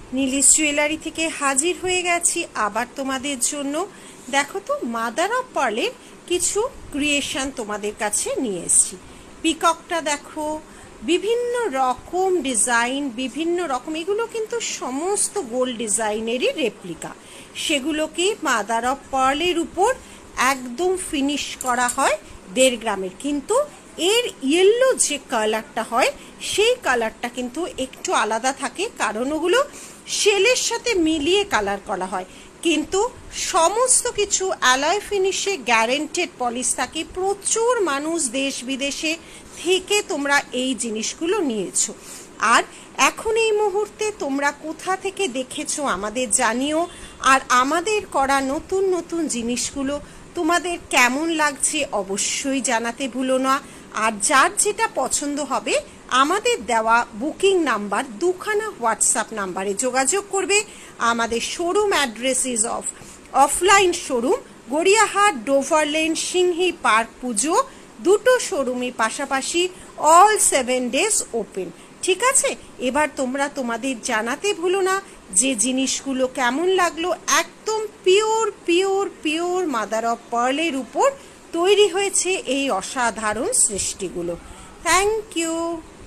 Neelish jewellery থেকে হাজির হয়ে গেছি আবার তোমাদের জন্য। দেখো তো, মাদার অফ পার্লের কিছু ক্রিয়েশন তোমাদের কাছে নিয়ে এসেছি। পিককটা দেখো, বিভিন্ন রকম ডিজাইন, বিভিন্ন রকম, এগুলো কিন্তু সমস্ত গোল্ড ডিজাইনেরই রেপ্লিকা। সেগুলোকে মাদার অফ পার্লের উপর একদম ফিনিশ করা হয় 1.5 গ্রামের। কিন্তু এর ইয়েলো যে কালারটা হয় সেই কালারটা কিন্তু একটু আলাদা থাকে, কারণ ওগুলো শেলের সাথে মিলিয়ে কালার করা হয়। কিন্তু সমস্ত কিছু অ্যালয় ফিনিশে গ্যারেন্টেড পলিশ থাকে। প্রচুর মানুষ দেশ বিদেশে থেকে তোমরা এই জিনিসগুলো নিয়েছো। আর এখন এই মুহূর্তে তোমরা কোথা থেকে দেখেছো আমাদের জানিও। আর আমাদের করা নতুন নতুন জিনিসগুলো তোমাদের কেমন লাগছে অবশ্যই জানাতে ভুলো না। আর যার যেটা পছন্দ হবে আমাদের দেওয়া বুকিং নাম্বার 2খানা হোয়াটসঅ্যাপ নাম্বারে যোগাযোগ করবে। আমাদের showroom address is offline showroom, Gariahat, Dover lane, Singhi park, Puja, দুটো শোরুমই পাশাপাশি, অল 7 days ওপেন। ঠিক আছে, এবার তোমরা তোমাদের জানাতে ভুলো না যে জিনিসগুলো কেমন লাগলো। একদম pure pure pure mother of পার্লের উপর তৈরি হয়েছে এই অসাধারণ সৃষ্টিগুলো। Thank you.